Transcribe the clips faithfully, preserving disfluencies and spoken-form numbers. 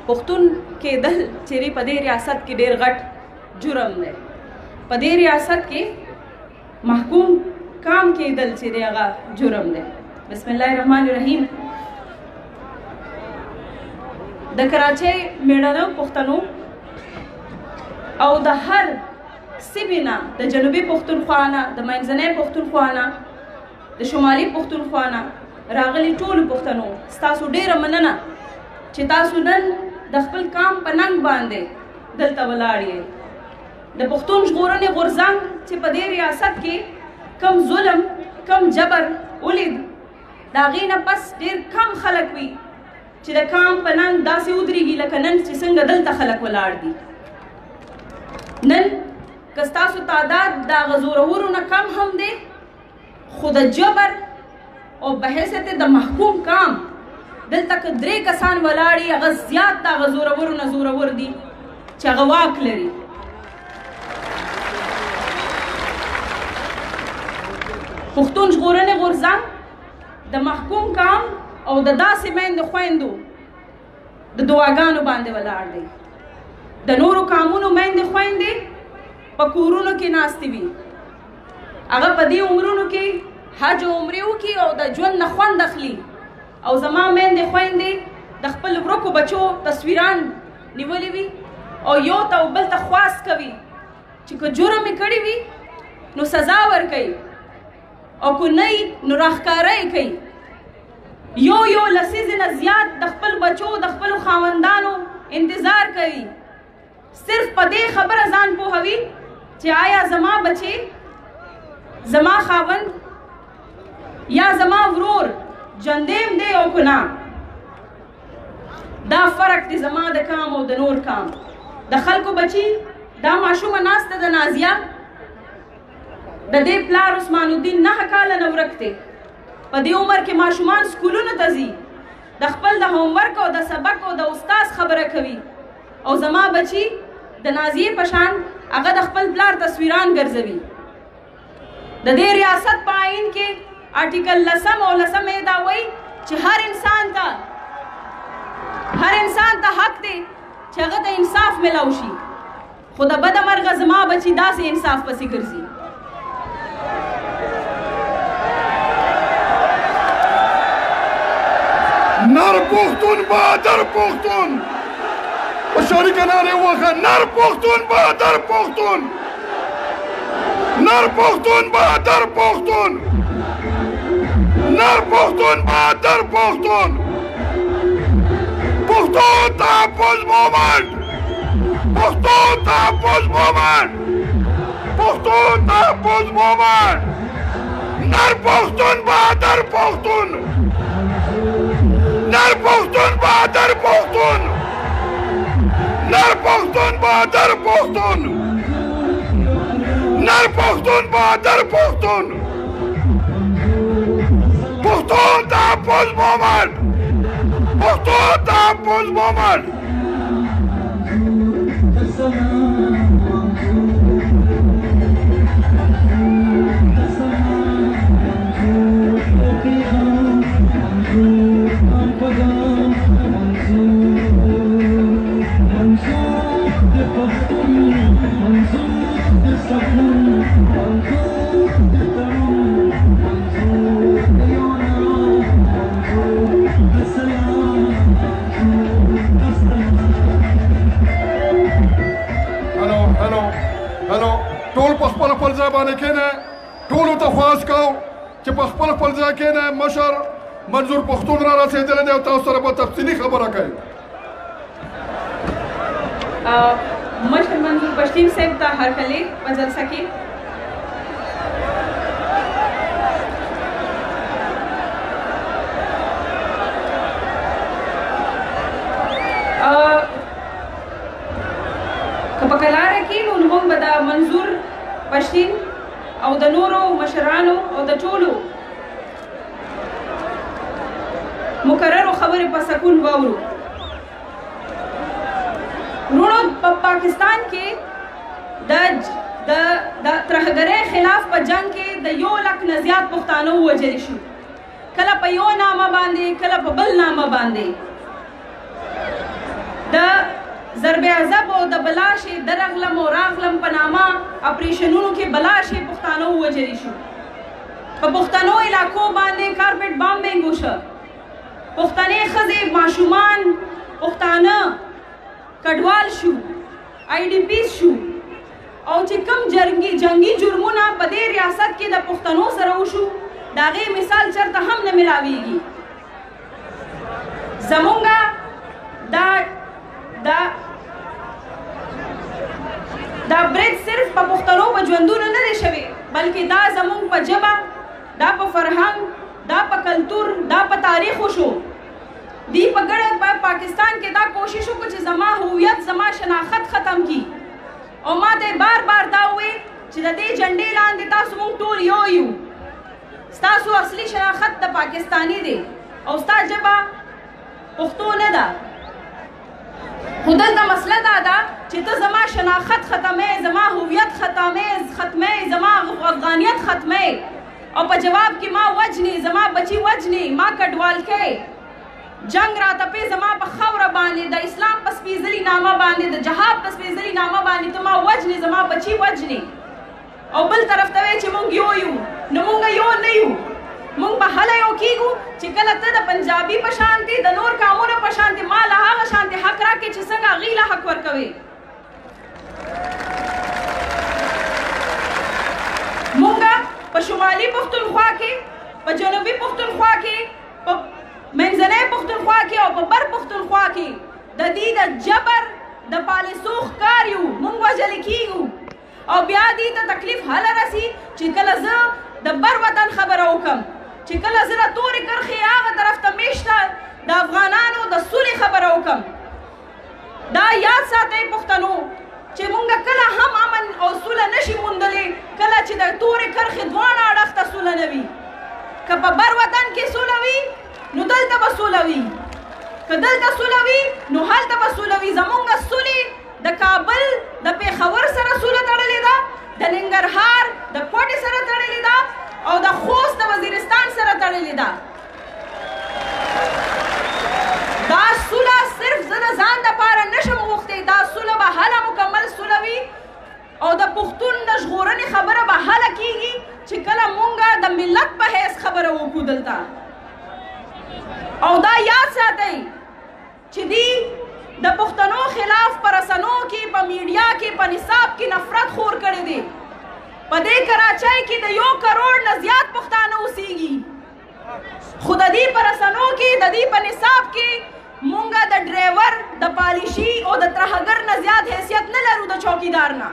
پښتون کېدل چیرې په دې ریاست کې ډېر غټ جرم دی. په دې ریاست کې محکوم کام کېدل چیرې هغه جرم دی. بسم الله الرحمن الرحیم. د کراچۍ میړنو پښتنو او د هر سیمې نه د جنوبي پښتونخوا نه د منځنۍ پښتونخوا نه د شمالي پښتونخوا نه راغلي ټولو پښتنو ستاسو ډېره مننه چې تاسو نن د خپل کام په ننګ باندې دلته ولاړ یې. د پښتون ژغورنې غورځنګ چې په دې ریاست کې کم ظلم کم جبر ولید د هغې نه پس ډېر کم خلک وي چې د کام په ننګ داسې ودرېږي لکه نن چې څنګه دلته خلک ولاړ دي. نن که ستاسو تعداد د هغه زورورو نه کم هم دی خو د جبر او په حیثیت د محکوم کام دلته که درې کسان ولاړ هغه زیات د هغه زورورو نه زورور دي چې هغه واک لري. پښتون ژغورنې غورځنګ د محکوم کام او د داسې میندو خویندو د دعاګانو باندې ولاړ دی. د نورو کامونو میندې خویندې په کورونو کې ناستې وي، هغه په دې عمرونو کې حج او عمرې وکړي او د ژوند نه خوند اخلي. او زما میندې خویندې د خپل ورکو بچو تصویران نیولي وي او یو ته او بل ته خواست کوي چې که جرم یې کړی وي نو سزا ورکوي او که نه نو راښکاره یې کوي. یو یو لسیزې نه زیات د خپل بچو د خپلو خاوندانو انتظار کوي، صرف په دې خبره ځان پوهوي چې آیا زما بچې زما خاوند یا زما ورور جندیم دی او که نه. دا فرق دی زما د کام او د نور کام. د خلکو بچي دا ماشومه ناسته د نازیه د دې پلار عثمان الدین نهه کاله نه ورک دی. په دې عمر کې ماشومان سکولونو ته ځي، د خپل د هومورک او د سبق او د استاد خبره کوي. او زما بچي د نازیې په شان هغه د خپل پلار تصویران ګرځوي. د دې ریاست په آئین کې آرټیکل لسم او لسم یې دا وایي چې هر انسان ته هر انسان ته حق دی چې هغه ته انصاف میلاو شي. خو د بده مرغه زما بچي داسې انصاف پسې ګرځي. نر پختون بہادر پختون اشاری کا نعرے وخا نر پختون بہادر پختون نر پختون بہادر پختون نر پختون بہادر پختون پختون تحفظ مومنٹ پختون تحفظ مومنٹ پختون تحفظ مومنٹ نر پختون بہادر پختون نر پختون بہادر پختون نر پختون بہادر پختون نر پختون بہادر پختون پختون تحفظ مومنٹ پختون تحفظ مومنٹ. ټول په خپل خپل ځای باندې کېنئ. ټولو ته خواست کوم چې په خپل خپل ځای کېنئ. مشر منظور پښتون را رسېدلی دی او تاسو سره به تفصیلي خبره کوي. مشر منظور پښتین صاحب ته هرکلی په جلسه کې. که په کلاره کې نو موږ به د منظور پښتین او د نورو مشرانو او د ټولو مقررو خبرې په سکون واورو. وروڼو په پاکستان کې د ترهګرۍ خلاف په جنګ کې د یو لک نه زیات پښتانه ووژل شو، کله په یو نامه باندې کله په بل نامه باندې. د ضرب عذاب او د بلاشي درغلم او راغلم په نامه اپریشنونو کې بلاشي پښتانه ووجلی شو. په پښتنو علاقو باندې کارپټ بامبینګ وشو. پښتنې ښځې ماشومان پښتانه کډوال شو، آی ډي پیز شو، او چې کوم جنگي جنگي جرمونه په دې ریاست کې د پښتنو سره وشو د هغې مثال چېرته هم نه ملاویږي. زمونږ دا دا دا برید صرف په پښتنو په ژوندونو نه دی شوی، بلکې دا زمونږ په ژبه، دا په فرهنګ، دا په کلتور، دا په تاریخ وشو. دی په ګډه په پاکستان کې دا کوشش وکړو چې زما هویت، زما شناخت ختم کی، او ما ته بار بار دا وویل چې د دې جنډې لاندې تاسو مونږ ټول یو یو. ستاسو اصلي شناخت د پاکستاني دی او ستا ژبه پښتو نه ده. خو دلته مسله دا ده چې ته زما شناخت ختمې، زما هویت ختمې ختمې زما افغانیت ختمې، او په جواب کې ما وجنې، زما بچي وجنې، ما کډوال کې جنگ راتپې زما په خاوره باندې، د اسلام په سپېڅلي نامه باندې، د جهاد په سپېڅلي نامه باندې ته ما وجنې، زما بچي وجنې، او بل طرف ته وایې چې مونږ یو یو. نو مونږ یو نه یو، مونږ به هله یو کېږو چې کله ته د پنجابي په شانتې، د نور قومونو په شانتې ما له هغه شانتې حق راکړې چې څنګه هغوی له حق ورکوې. مونږ په شمالي پښتونخوا کې، په جنوبي پښتونخوا کې، په منځنۍ پښتونخوا کې او په بر پښتونخوا کې د دې د جبر د پالیسو ښکار یو، مونږ وژلې کېږو. او بیا دې ته تکلیف هله رسي چې کله زه د بر وطن خبره وکړم، چې کله زه د تورې کرښې هغه طرف ته میشته د افغانانو د سولې خبره وکړم. دا یاد ساتئ پښتنو چې مونږ کله هم امن او سوله نشي موندلی کله چې د تورې کرښې دواړه اړخ ته سوله نه وي. که په بر وطن کې سوله وي نو دلته به سوله وي، که دلته سوله وي نو هلته به سوله وي. زمونږ سولې د کابل د پېښور سره سوله تړلې ده، د ننګرهار د کوټې سره تړلې ده، او د خوست د وزیرستان سره تړلې ده. دا سوله صرف زه د ځان دپاره نشم غوښتی، دا سوله به هله مکمل سوله وي، او د پښتون د ژغورنې خبره به هله کېږي چې کله مونږ د ملت په حیث خبره وکړو دلته. او دا یاد ساتئ چې دی د پښتنو خلاف په رسنو کې، په میډیا کې، په نصاب کې نفرت خور کړی دی. په دې کراچۍ کې د یو کروڑ نه زیات پښتانه اوسېږي، خو د دې په رسنو کې، د دې په نصاب کې مونږ د ډرایور، د پالیشي او د ترهګر نه زیات حیثیت نه لرو د چوکیدار نه.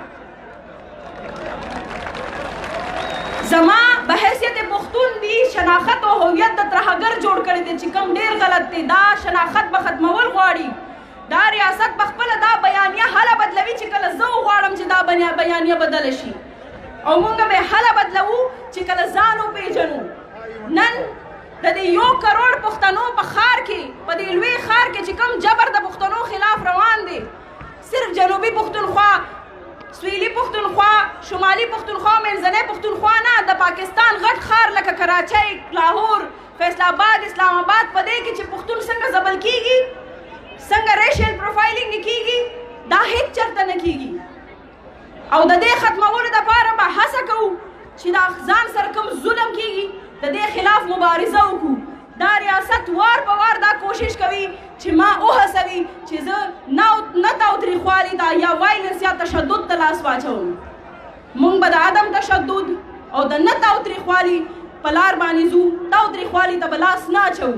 زما به حیثیت پښتون دی شناخت او هویت د ترهګر جوړ کړی دی چې کوم ډېر غلط دی. دا شناخت به ختمول غواړي. دا ریاست په خپله دا بیانیه هله بدلوي چې کله زه وغواړم چې دا بیانیه بدله شي، او مونږ به هله بدلوو چې کله ځان وپېژنو. نن د دې یو کروڑ پښتنو په ښار کې، په دې لوی ښار کې چې کوم جبر د پښتنو خلاف روان دی، صرف جنوبي پښتونخوا، سویلي پښتونخوا، شمالي پښتونخوا، منځنۍ پښتونخوا نه، د پاکستان غټ ښار لکه کراچۍ، لاهور، فیصل آباد، اسلام آباد، په دې کې چې پښتون څنګه ځپل کېږي، څنګه ریشل پروفایلینګ کېږي، دا هیڅ چېرته نه کېږي. او د دې ختمولو دپاره به هڅه کوو چې دا ځان سره کوم ظلم کېږي د دې خلاف مبارزه وکړو. دا ریاست وار په وار دا کوشش کوي چې ما وهڅوي چې زه نه تاوتریخوالي ته یا وایلنس یا تشدد ته لاس واچوم. مونږ به د عدم تشدد او د نه تاوتریخوالي په لار باندې ځو، تاوتریخوالي ته به لاس نه اچوو.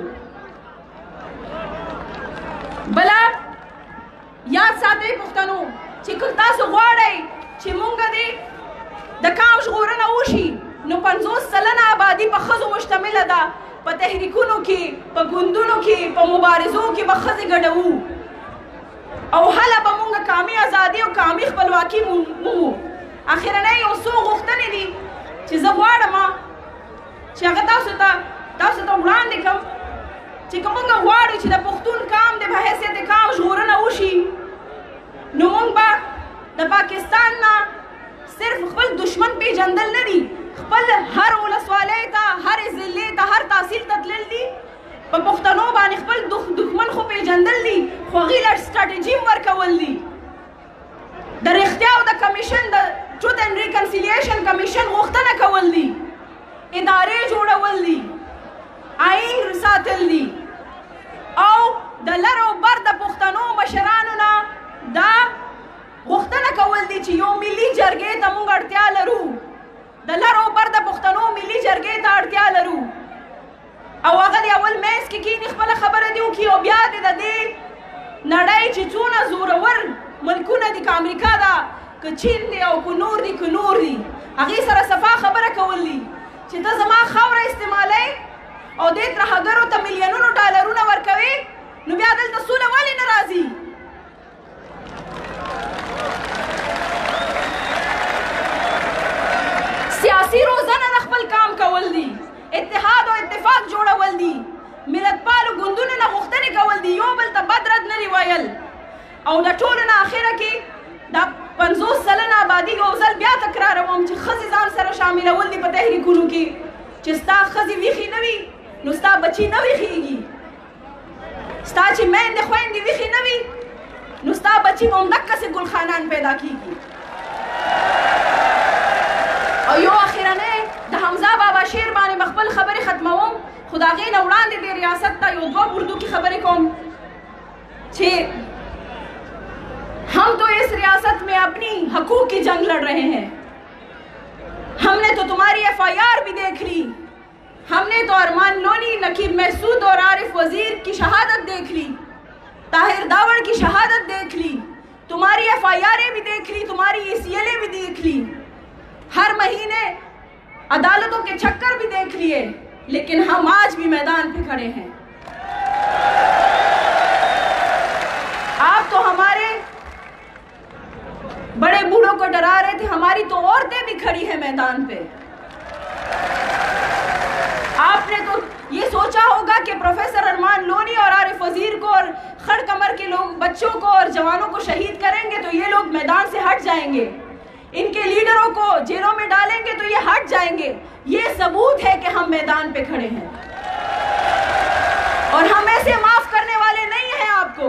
بله یاد ساتئ پښتنو چې که تاسو غواړئ چې مونږ دې د قام ژغورنه وشي نو پنځوس سلنه آبادي په ښځو مشتمله ده. په تحریکونو کې، په ګوندونو کې، په مبارزو کې به ښځې ګډوو، او هله به مونږ قامي ازادي او قامي خپلواکي مومو. اخرنۍ یو څو غوښتنې دي چې زه غواړم چې هغه تاسو ته تاسو ته وړاندې کړم چې که مونږ غواړو چې د پښتون قام د په حیثیت قام ژغورنه وشي نو مونږ به د پاکستان نه صرف خپل دشمن پیژندل نه دي، خپل هر ولسوالۍ ته، هر ضلعې ته، هر تحصیل ته تلل دي. په پښتنو باندې خپل دښمن خو پیژندل دي، خو هغې له سټراټیجي هم ورکول دي د رښتیا او د کمیشن د ټروت اینډ ریکنسیلیشن کمیشن غوښتنه کول دي ادارې جوړول دي آئین ساتل دي او د لر او بر د پښتنو مشرانو نه دا غوښتنه کول دي چې یو ملي جرګې ته موږ اړتیا لرو د لر او بر د پښتنو ملي جرګې ته اړتیا لرو او هغه د اول منځ کې کښېني خپله خبره دې وکړي او بیا دې د دې نړۍ چې څونه زورور ملکونه دي که امریکا ده که چین دی او که نور دي که نور دي هغې سره صفا خبره کول دي چې ته زما خاوره استعمالوې او دې ترهګرو ته میلیونونو ډالرونه ورکوې نو بیا دلته سوله ولې نه راځي سیاسي روزنه د خپل کام کول دي اتحاد او اتفاق جوړول دي ملتپالو ګوندونو نه غوښتنې کول دي یو بل ته بد رد نه دي ویل او د ټولو نه اخره کې دا پنځوس سلنه آبادي یو ځل بیا تکراروم چې ښځې ځان سره شاملول دي په تحریکونو کې چې ستا ښځې ویښې نه وي نو ستا بچي نه ویښېږي ستا چې میندې خویندې ویښې نه وي نو ستا بچي به همدقسې ګلخانان پیدا کېږي او یو اخرنۍ د حمزه بابا شعر باندې به خپل خبرې ختموم خو د هغې نه وړاندې دې ریاست ته یو دوه اردو کې خبرې کوم چې हम तो इस रियासत में अपनी हकूक की जंग लड़ रहे हैं हमने तो तुम्हारी एफ आई आर भी देख ली हमने तो अरमान लोनी नकीब महसूद और आरिफ वजीर की शहादत देख ली ताहिर दावड़ की शहादत देख ली तुम्हारी एफ आई आर भी देख ली तुम्हारी ई सी एल ए भी देख ली हर महीने अदालतों के चक्कर भी देख लिए लेकिन हम आज भी मैदान पे खड़े हैं आप तो हमारे बड़े बूढ़ों को डरा रहे थे हमारी तो औरतें भी खड़ी हैं मैदान पे आपने तो ये सोचा होगा कि प्रोफेसर अरमान लोनी और आरिफ वजीर को और खड़ कमर के लोग बच्चों को और जवानों को शहीद करेंगे तो ये लोग मैदान से हट जाएंगे इनके लीडरों को जेलों में डालेंगे तो ये हट जाएंगे ये सबूत है कि हम मैदान पे खड़े हैं और हम ऐसे माफ करने वाले नहीं हैं आपको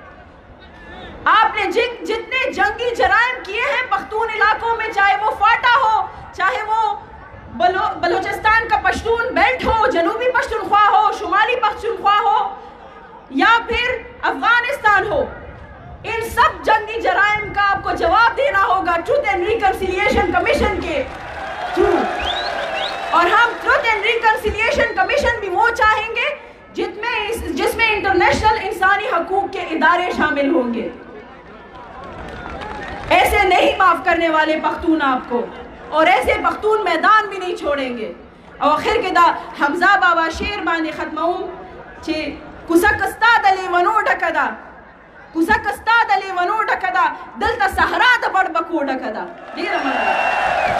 आपने जिन जितने जंगी जराइम किए हैं पख्तून इलाकों में चाहे वो फाटा हो चाहे वो बलो बलूचिस्तान का पश्तून बेल्ट हो जनूबी पश्तूनख्वा हो शुमाली पश्तूनख्वा हो या फिर अफगानिस्तान हो इन सब जंगी जराइम का आपको जवाब देना होगा ट्रूथ एंड रिकंसिलिएशन कमीशन के थ्रू और हम ट्रूथ एंड रिकंसिलिएशन कमीशन भी वो चाहेंगे जिसमें जिसमें इंटरनेशनल इंसानी हकूक के इदारे शामिल होंगे ऐसे नहीं माफ करने वाले पख्तून आपको और ऐसे पख्तून मैदान भी नहीं छोड़ेंगे और आखिर के दा हमजा बाबा शेर बांधे खत्माऊं चे कुसकस्ता दले वनो ढकदा कुसकस्ता दले वनो ढकदा दलता सहरा द बड़ बको ढकदा ढेर